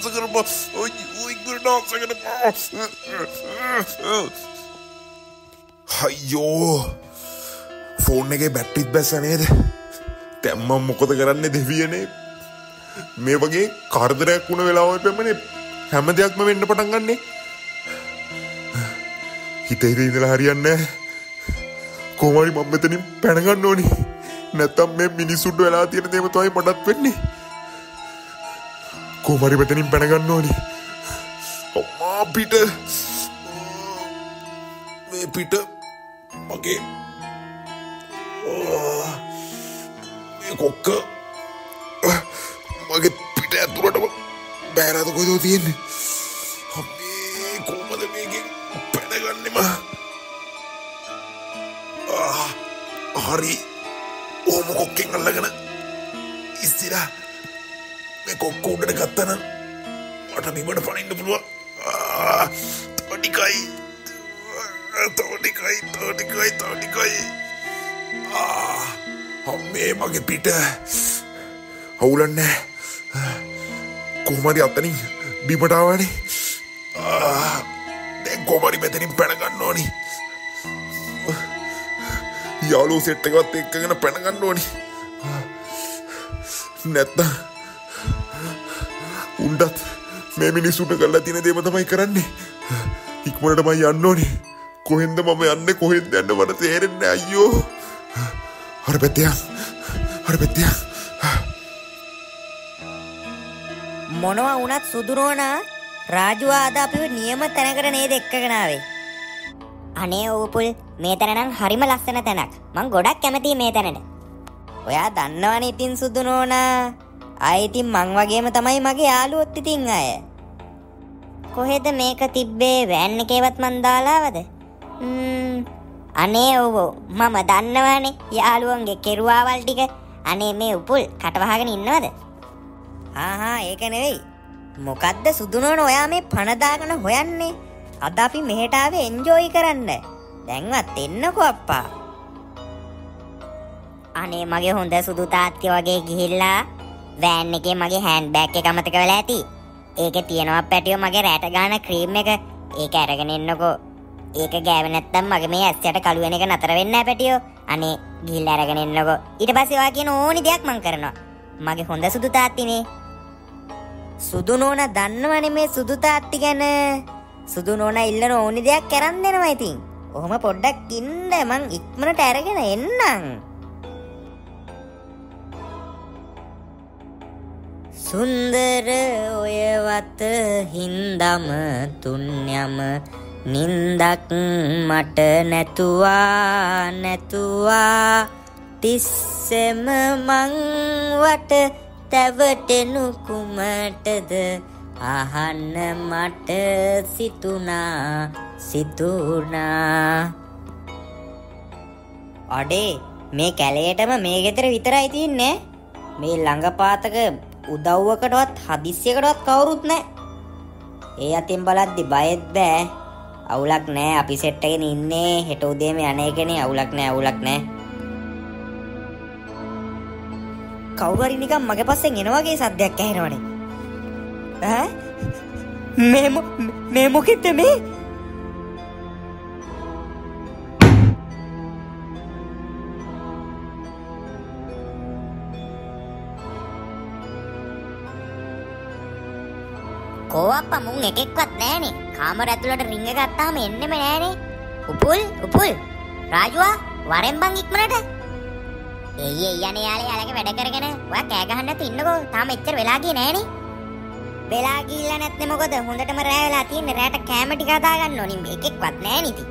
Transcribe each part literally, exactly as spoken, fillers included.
Dance करපන්. ඔයි ඔයි ඉක්මනට डांस කරපන්. අයියෝ. ෆෝන් එකේ බැටරිත් බැස්ස නේද? දැන් මම මොකද කරන්නේ දෙවියනේ? මේ වගේ කාර්දරයක් වුණ වෙලාවෙ පෙමනේ හැම දෙයක්ම වෙන්න පටන් ගන්නනේ. හිතේ ඉඳලා හරියන්නේ නැහැ. කොහොම හරි මම මෙතනින් පැන ගන්න ඕනි. නැත්තම් මේ මිනිසුන්ට වෙලා තියෙන දේම තමයි මටත් වෙන්නේ. කොහොම හරි මෙතනින් පැන ගන්න ඕනි. අම්මා පිට මේ පිට මගේ මේ කොක්ක මගේ පිට ඇතුළටම බෑරාද කොහෙද තියෙන්නේ? අපේ කොහමද මේකෙන් පැනගන්නෙම? ආ හරි ඕම කොක්කෙන් අල්ලගෙන ඉස්සිලා මේ කොක්ක උඩට ගත්තා නම් මට බිමට පනින්න පුළුවන්. ආ තොටිකයි තොටිකයි තොටිකයි තොටිකයි ආ අම්මේ මගේ පිට අවුලන්නේ කොහොම හරි අතනින් බිමට ආවනේ. ආ දැන් කොහොම හරි මෙතනින් පැන ගන්න ඕනි. යාළුවෝ සෙට් එකවත් එක්කගෙන පැන ගන්න ඕනි. නැත්තම් උණ්ඩත් මේ මිනිස්සුන්ට කරලා තියෙන දේම තමයි කරන්නේ. ඉක්මනටම යන්න ඕනි. කොහෙන්ද මම යන්නේ කොහෙන්ද යන්නේ මට තේරෙන්නේ නැහැ අයියෝ. හරි පැත්තේ හරි පැත්තේ මොනවා වුණත් සුදුරෝනා රාජු ආද අපිව නියම තැනකට නේද එක්කගෙන ආවේ. අනේ ඕපුල් මේ තැන නම් හරිම ලස්සන තැනක්. මං ගොඩක් කැමතියි මේ තැනට. ඔයා දන්නවනේ ඉතින් සුදුරෝනා. ආයේ ඉතින් මං වගේම තමයි මගේ යාළුවොත් ඉතින් අය. කොහෙද මේක තිබ්බේ? වෑන් එකේවත් මං දාලාවද? ම්ම් අනේ ඔව් මම දන්නවනේ යාළුවන්ගේ කෙරුවාවල් ටික. අනේ මේ උපුල් කටවහගෙන ඉන්නවද? ආහා ඒක නෙවෙයි. මොකද්ද සුදුනෝන ඔයා මේ පණ දාගෙන හොයන්නේ? අද අපි මෙහෙට ආවේ එන්ජොයි කරන්න. දැන්වත් එන්නකෝ අප්පා. අනේ මගේ හොඳ සුදු තාත්ති වගේ ගිහිල්ලා වෑන් එකේ මගේ හෑන්ඩ් බෑග් එක අමතක වෙලා ඇති. ඒකේ තියෙනවා පැටියෝ මගේ රැට ගාන ක්‍රීම් එක. ඒක අරගෙන එන්නකෝ. ඒක ගෑවේ නැත්තම් මගේ මේ ඇස් යට කළු වෙන එක නතර වෙන්නේ නැහැ පැටියෝ. අනේ ගිහිල්ලා අරගෙන එන්නකෝ. ඊට පස්සේ ඔයා කියන ඕනි දෙයක් මං කරනවා. මගේ හොඳ සුදු තාත්තිනේ. සුදු නෝනා දන්නවනේ මේ සුදු තාත්ති ගැන. සුදු නෝනා ඉල්ලන ඕනි දෙයක් කරන් දෙනවා ඉතින්. ඔහොම පොඩ්ඩක් ඉන්න මං ඉක්මනට අරගෙන එන්නම්. සුන්දර ඔය වත හින්දම තුන්යම නින්දක් මට නැතුවා නැතුවා තිස්සෙම මං වට තැවටෙනු කුමටද අහන්න මට සිතුනා සිතුනා. අඩේ මේ කැලේටම මේ ගෙදර විතරයි තියන්නේ. මේ ළඟපාතක උදව්වකටවත් හදිස්සියකටවත් කවුරුත් නැහැ. ඒ අතින් බලද්දි බයෙත් බෑ. අවුලක් නැහැ අපි සෙට් එකේ ඉන්නේ. හෙට උදේම යන එකනේ. අවුලක් නැහැ අවුලක් නැහැ. කවුරු හරි නිකන් මගේ පස්සෙන් එන වගේ සද්දයක් ඇහෙනවනේ. ඈ මේ මේ මොකෙද මේ? කොවප්පා මුන් එකෙක්වත් නැහනේ. කාමර ඇතුළට රින්ග ගත්තාම එන්නෙම නැහනේ. උපුල් උපුල් රාජුවා වරෙන් බං ඉක්මනට. එයි එයි යන්නේ යාලේ යාලගේ වැඩ කරගෙන. ඔයා කෑ ගහන්න නැතු ඉන්නකෝ. තාම එච්චර වෙලා ගියේ නැහනේ. වෙලා ගිහිල්ලා නැත්නම් මොකද? හොඳටම රෑ වෙලා තියෙන්නේ. රෑට කෑම ටික හදා ගන්න ඕනි. එකෙක්වත් නැහනේ ඉතින්.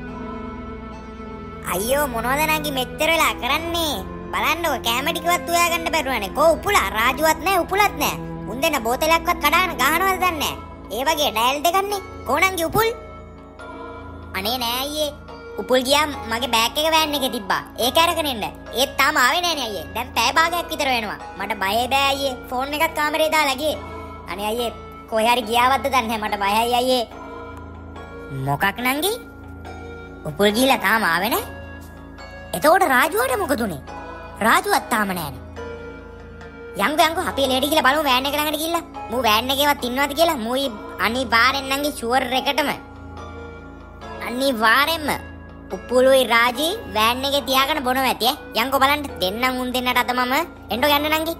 අයියෝ මොනවද නංගි මෙච්චර වෙලා කරන්නේ? බලන්නකො කෑම ටිකවත් උයා ගන්න බැරුවනේ. කො උපුලා රාජුවත් නැහැ උපුලත් නැහැ. උන් දෙන බෝතලයක්වත් කඩාන ගහනවද දන්නේ නැහැ. ඒ වගේ ඩයල් දෙකන්නේ කොණන්ගේ උපුල්. අනේ නෑ අයියේ. උපුල් ගියා මගේ බෑග් එක වෑන් එකේ තිබ්බා. ඒක අරගෙන එන්න. ඒත් තාම ආවේ නෑනේ අයියේ. දැන් පැය භාගයක් විතර වෙනවා. මට බයයි බෑ අයියේ. ෆෝන් එකක් කාමරේ දාලා ගියේ. අනේ අයියේ කොහේ හරි ගියාවද්ද දන්නේ නැහැ. මට බයයි අයියේ. මොකක් නංගි? උපුල් ගිහලා තාම ආවේ නෑ. එතකොට රාජුවට මොකද උනේ? රාජුවත් තාම නෑනේ. යංගෝ යංගෝ අපි එළියට ගිහලා බලමු වෑන් එක ළඟට ගිහලා. මූ වෑන් එකේවත් ඉන්නවද කියලා. මූයි අනිවාර්යෙන් නංගි ෂුවර් එකටම. අනිවාර්යෙන්ම උපුලුයි රාජී වෑන් එකේ තියාගෙන බොනවා ඇති ඈ. යංගෝ බලන්න දෙන්නම් උන් දෙන්නට අද මම එන්නෝ යන්න නංගි.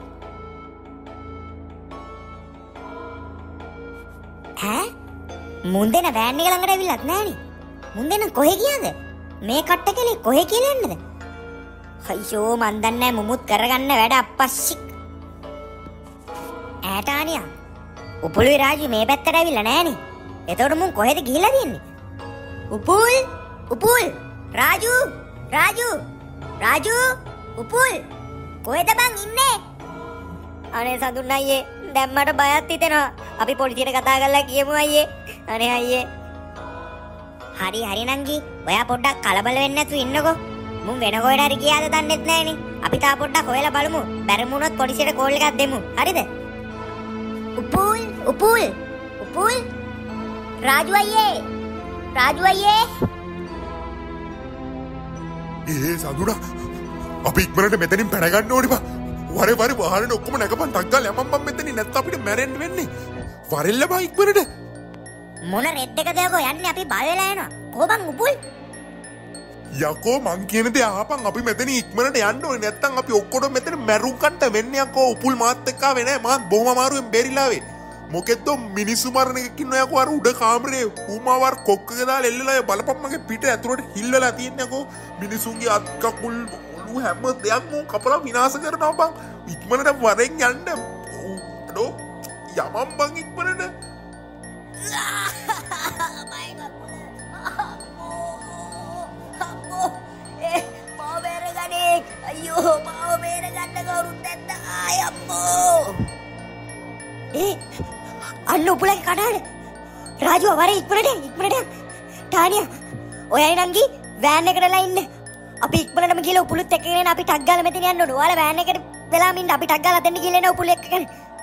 ඈ මුන් දෙන වෑන් එක ළඟට ඇවිල්ලත් නෑනේ. මුන් දෙන කොහෙ ගියාද? මේ කට්ට කෙලේ කොහෙ කියලා යන්නද? අයියෝ මන් දන්නේ මුමුත් කරගන්න වැඩ අප්පස්සි. ඈටානියා උපුලුයි රාජු මේ පැත්තට ඇවිල්ලා නෑනේ. එතකොට මුන් කොහෙද ගිහිලා තියන්නේ? උපුල් උපුල් රාජු රාජු රාජු උපුල් කොහෙද බං ඉන්නේ? අනේ සඳුන් අයියේ දැන් මට බයත් හිතෙනවා. අපි පොලිසියට කතා කරලා කියමු අයියේ. අනේ අයියේ. හරි හරි නංගි. ඔයා පොඩ්ඩක් කලබල වෙන්නේ නැතුව ඉන්නකෝ. මුන් වෙන කොහෙට හරි ගියාද දන්නෙත් නෑනේ. අපි තා පොඩ්ඩක් හොයලා බලමු. බැරිම වුණොත් පොලිසියට කෝල් එකක් දෙමු. හරිද? උපුල් උපුල් උපුල් රාජු අයියේ රාජු අයියේ. ඒ සඳුනා අපි ඉක්මනට මෙතනින් පැන ගන්න ඕනේ බා. වරේ වරේ වාහනේ ඔක්කොම නැගපන් ටක් ගාලා යමම් මම මෙතනින් නැත්නම් අපිට මැරෙන්න වෙන්නේ. වරෙල්ල බා ඉක්මනට. මොන රෙඩ් එකද යකෝ යන්නේ අපි බය වෙලා යනවා. කොහොමන් උපුල්? යකෝ මං කියන දේ අහපන් අපි මෙතනින් ඉක්මනට යන්න ඕනේ නැත්නම් අපි ඔක්කොම මෙතන මැරුම් කන්ට වෙන්නේ යකෝ. උපුල් මාත් එක්ක ආවේ නෑ. මාත් බොහොම අමාරුවෙන් බේරිලා ආවේ. මොකෙද්ද මිනිස්සු මරණ එකක් ඉන්නවා යකෝ අර උඩ කාමරේ ඌමාවර් කොක්කක දාලා එල්ලලා බලපන් මගේ පිට ඇතුලට හිල් වෙලා තියෙන්නේ යකෝ. මිනිසුන්ගේ අත් කකුල් ඔළුව හැම දෙයක්ම කපලා විනාශ කරනවා බං. ඉක්මනට වරෙන් යන්න. අඩෝ යමම් බං ඉක්මනට. අයියෝ මාව බේර ගන්න කවුරුත් නැද්ද? ආය අම්මෝ. ඒ අන්න උපුලගේ කඩාන. රාජු වරේ ඉක්මනට ඉක්මනට. ටානියා ඔයයි නංගි වෑන් එකටලා ඉන්න. අපි ඉක්මනටම ගිහලා උපුලුත් එක්කගෙන අපි ටක් ගාලා මෙතන යන්න ඕන. ඔයාලා වෑන් එකට වෙලාම ඉන්න. අපි ටක් ගාලා දෙන්න ගිහලා එන උපුල එක්කගෙන.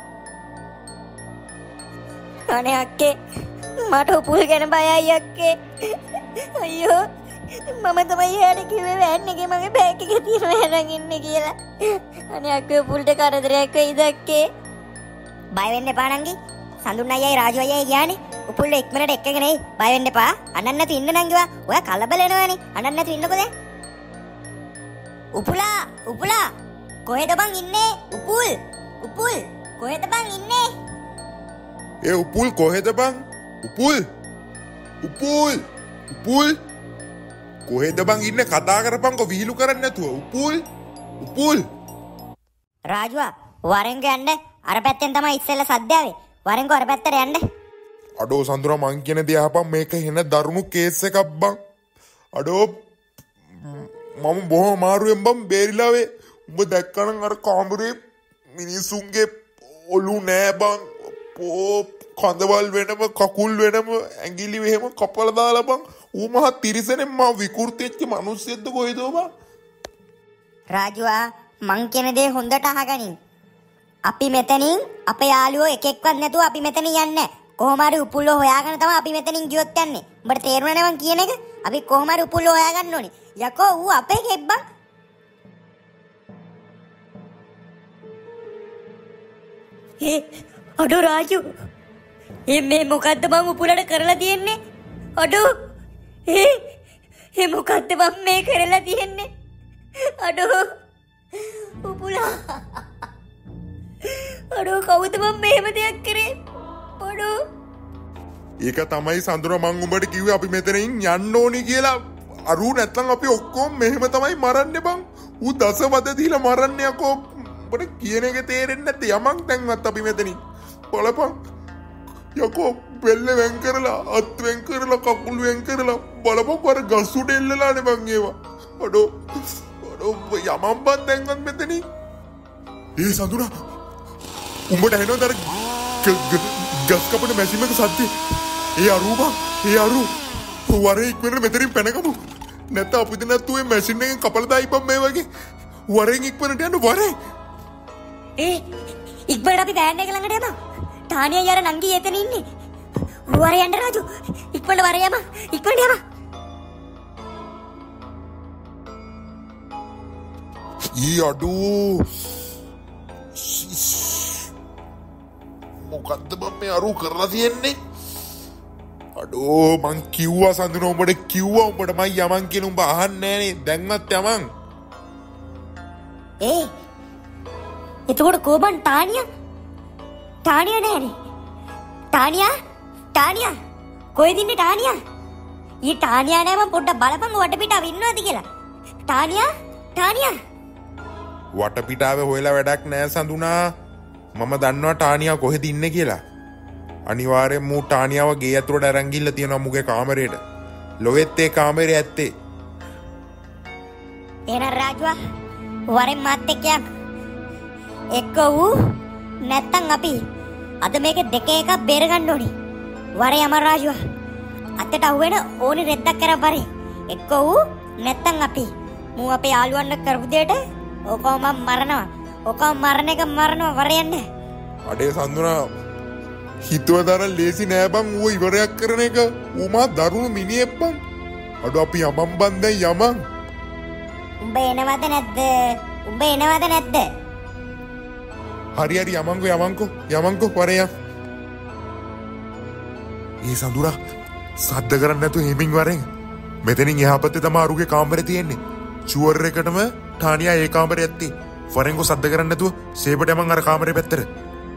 අනේ අක්කේ මට උපුල් ගැන බයයි අක්කේ. අයියෝ මම තමයි යාට කිව්වේ වෑන් එකේ මගේ බෑග් එකේ තියෙනවා අරන් ඉන්න කියලා. අනේ අක්කේ උපුල්ට කරදරයක් වෙයිද අක්කේ? බය වෙන්න එපා නංගි. සඳුන් අයියයි රාජු අයියයි ගියානේ. උපුල්ල ඉක්මනට එක්කගෙන එයි. බය වෙන්න එපා. අනන්න නැතු ඉන්න නංගිවා. ඔයා කලබල වෙනවනේ. අනන්න නැතු ඉන්නකෝ දැන්. උපුලා උපුලා කොහෙද බං ඉන්නේ? උපුල් උපුල් කොහෙද බං ඉන්නේ? ඒ උපුල් කොහෙද බං? උපුල් උපුල් උපුල් කොහෙද බං ඉන්නේ? කතා කරපන්කෝ විහිළු කරන්නේ නැතුව. උපුල් උපුල් රාජුවා වරෙන්ග යන්න. අර පැත්තෙන් තමයි ඉස්සෙල්ලා සද්දාවේ. වරෙන්ග අර පැත්තට යන්න. අඩෝ සඳුනා මං කියන දේ අහපන්. මේක හෙන දරුණු කේස් එකක් බං. අඩෝ මම බොහොම අමාරුවෙන් බං බේරිලා වේ. උඹ දැක්කනම් අර කාමරේ මිනිසුන්ගේ ඔලු නෑ බං. පෝ කඳවල් වෙනම කකුල් වෙනම ඇඟිලි වෙහෙම කපලා දාලා බං. ඌ මහ තිරිසනෙන් මම විකෘති වෙච්ච මිනිස්සෙක්ද කොහෙද බං? රාජුවා මං කියන දේ හොඳට අහගනින්. අපි මෙතනින් අපේ යාළුවෝ එක එක්වත් නැතුව අපි මෙතනින් යන්නේ. කොහොම හරි උපුල්ව හොයාගෙන තමයි අපි මෙතනින් ගියොත් යන්නේ. උඹට තේරුණා නේ මං කියන එක? අපි කොහොම හරි උපුල්ව හොයාගන්න ඕනේ. යකෝ ඌ අපේ ගෙබ්බන්. ඒ අඩෝ රාජු. ඒ මේ මොකද්ද මම උපුලට කරලා තියෙන්නේ? අඩෝ ඒ ඒ මොකද්ද මම මේ කරලා තියෙන්නේ? අඩෝ උපුලා. අඩෝ කවුද මම මෙහෙම දෙයක් කරේ? අඩෝ ඒක තමයි සඳුනා මං උඹට කිව්වේ අපි මෙතනින් යන්න ඕනි කියලා. අරු නැත්නම් අපි ඔක්කොම මෙහෙම තමයි මරන්නේ බං. ඌ දසවද දීලා මරන්නේ යකෝ. උඹට කියන එක තේරෙන්නේ නැද්ද? යමක් දැන්වත් අපි මෙතනින් බලපන්. යකෝ බෙල්ල වෙන් කරලා අත් වෙන් කරලා කකුල් වෙන් කරලා බලපන් අර ගස් උඩ එල්ලලානේ බං ඒවා. අඩෝ අඩෝ යමම් බං දැන්වත් මෙතනින්. ඒ සඳුනා උඹට ඇහෙනවද අර ගස් කපන මැෂින් එක සද්දේ? ඒ අරු බං ඒ අරු වරේ ඉක්මනට මෙතනින් පැනගමු. නැත්නම් අපිට නැත්තු මේ මැෂින් එකෙන් කපලා දායිපම් මේ වගේ. වරෙන් ඉක්මනට යන්න වරේ. ඒ ඉක්මනට අපි වෑන් එක ළඟට යමු. තානියා යාර නංගි එතන ඉන්නේ. වරේ යන්න රාජු. ඉක්මනට වරේ යමු. ඉක්මනට යමු. ඊ අඩෝ මොකද්ද මම මේ අරු කරලා තියෙන්නේ? අඩෝ මං කිව්වා සඳුන උඹට කිව්වා උඹට මම යමන් කියන උඹ අහන්නේ නෑනේ. දැන්වත් යමන්. ඒ එතකොට කොබන් තානියා තානියා නෑනේ. තානියා තානියා කොහෙද ඉන්නේ තානියා? ඊ තානියා නෑ මම පොඩ්ඩක් බලපන් වටපිටාව ඉන්නවද කියලා. තානියා තානියා වටපිටාවේ හොයලා වැඩක් නෑ සඳුනා. මම දන්නවා ටානියා කොහෙද ඉන්නේ කියලා. අනිවාර්යෙන් මූ ටානියාව ගේ ඇතුළට අරන් ගිහලා තියෙනවා මුගේ කාමරේට. ලොවෙත් ඒ කාමරේ ඇත්තේ. එන රාජුවා වරෙන් මාත් එක්ක යන්න. එක්ක ඌ නැත්තම් අපි අද මේක දෙක එකක් බේර ගන්න ඕනි. වරේ යම රාජුවා. අතට අහුවෙන ඕනි රෙද්දක් කරන් වරේ. එක්ක ඌ නැත්තම් අපි. මූ අපේ යාළුවන්ට කරපු දෙයට ඔකම මම මරනවා. ඔකම මරණ එක මරනවා වරේ යන්න. අඩේ සඳුනා හිතුවදර ලේසි නෑ බං ඌ ඉවරයක් කරන එක. ඌ මා දරුණු මිනිහෙක් බං. අඩෝ අපි යමන් බන් දැන් යමන්. උඹ එනවද නැද්ද? උඹ එනවද නැද්ද? හරි හරි යමන්කෝ යමන්කෝ යමන්කෝ වරේ යම්. ඒ සඳුනා සද්ද කරන්නේ නැතුව හිමින් වරෙන්. මෙතනින් එහා පැත්තේ තමයි අරුගේ කාමරේ තියෙන්නේ. චුවර් එකටම ටානියා ඒ කාමරේ ඇත්තේ. වරෙන්කෝ සද්ද කරන්නේ නැතුව සේපට යමන් අර කාමරේ පැත්තට.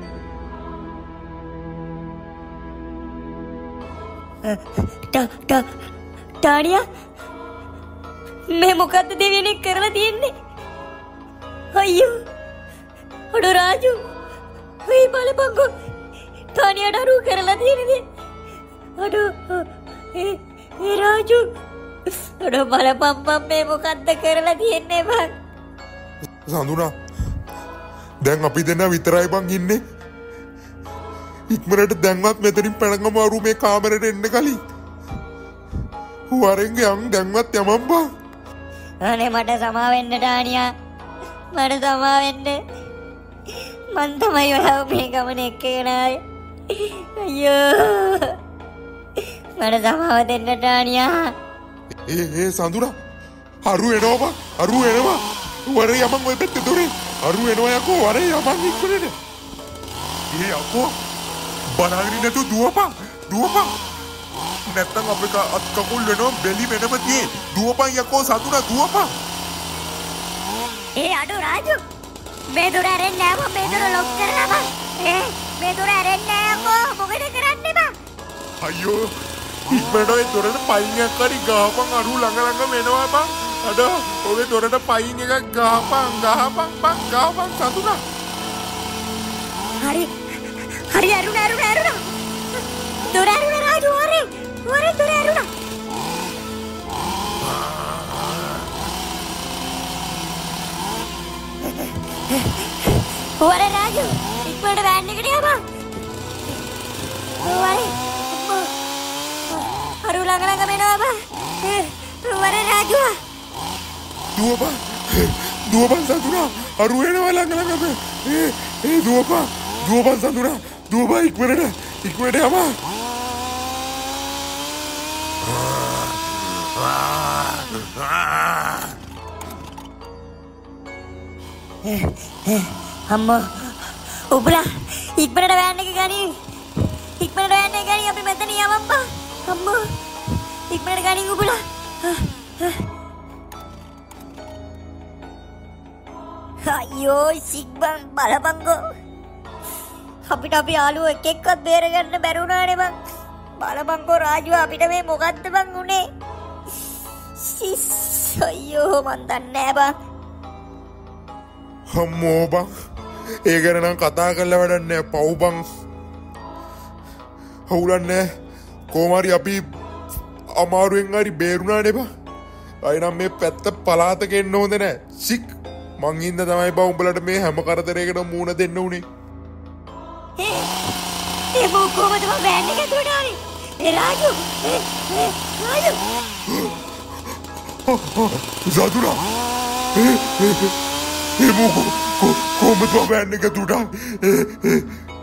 ටානියා මේ මොකද්ද දෙවියනේ කරලා තියෙන්නේ? අයියෝ අඩෝ රාජු ඔය බලපංකෝ ටානියාට අරු කරලා තියෙන්නේ. අඩෝ ඒ ඒ රාජු අඩෝ බලපං මේ මොකද්ද කරලා තියෙන්නේ බං? සඳුනා දැන් අපි දෙන්න විතරයි බං ඉන්නේ. ඉක්මනට දැන්වත් මෙතනින් පැනගම අරු මේ කාමරේට එන්න කලින්. වරෙන් යන් දැන්වත් යමන් බං. අනේ මට සමා වෙන්න ටානියා. මට සමා වෙන්න. මන් තමයි ඔයාව මේ ගමන එක්කගෙන ආවේ. අයියෝ. මට සමාව දෙන්න ටානියා. ඒ ඒ සඳුනා අරු එනවා බං. අරු එනවා. වරේ යමන් ඔය පැත්තේ දොරේ. අරු එනවා යකෝ වරේ යමන් ඉක්මනට. ඒ යකෝ බලාගෙන නැතුව දුවපන්. දුවපන්. නැත්තම් අපේ අත් කකුල් වෙනවා බෙලි වෙනම තියේ. දුවපන් යකෝ සතුනා දුවපන්. ඒ අඩෝ රාජු මේ දොර ඇරෙන්නේ නෑ මම මේ දොර ලොක් කරලා බං. ඒ මේ දොර ඇරෙන්නේ නෑ යකෝ මොකද කරන්නේ බං? අයියෝ ඉක්මනට ඔය දොරට පයින් එකක් හරි ගහපන් අරු ළඟ ළඟ වෙනවා බං. අඩෝ ඔය දොරට පයින් එකක් ගහපන් ගහපන් බං ගහපන් සතුනා. හරි හරි අරුණ අරුණ අරුණ. දොර ඇරුණා රාජු වරේ. වරේ දොර ඇරුණා. වරේ රාජු ඉක්මනට වෑන් එකට යපන්. වරේ අරු ළඟ ළඟ වෙනවා බං. වරේ රාජු දුවපන්. දුවපන් සතුනා අරු එනවා ළඟ ළඟ. ඒ ඒ දුවපන්. දුවපන් සතුනා දුවපන් ඉක්මනට ඉක්මනට යපන්. අම්මෝ උඹලා ඉක්මනට වෑන් එක ගනි. ඉක්මනට වෑන් එක ගනි අපි මෙතන යවම්පා. අම්මෝ ඉක්මනට ගනි උඹලා. අයියෝ සිග්බන් බලපංකෝ. අපිට අපි යාළුවෝ එක එක්කවත් බේරගන්න බැරි වුණානේ බං. බලපංකෝ රාජුව අපිට මේ මොකද්ද බං උනේ? සිස් අයියෝ මන් දන්නේ නෑ බං. අම්මෝ බං ඒ ගැන නම් කතා කරලා වැඩක් නෑ පව් බං. හවුලන්නේ කොහොම හරි අපි අමාරුවෙන් හරි බේරුණානේ බං. අය නම් මේ පැත්ත පලාතක එන්න හොඳ නෑ. සික් මං හින්දා තමයි බං උඹලට මේ හැම කරදරයකටම මූණ දෙන්න උනේ. ඒ ඒ මොකෝමද මම වෑන් එක ඇතුලට ආවේ? ඒ රාජු ඒ ඒ රාජු සතුනා ඒ ඒ ඒ මොකෝ කොහොමද වෑන් එක ඇතුලට ආවේ?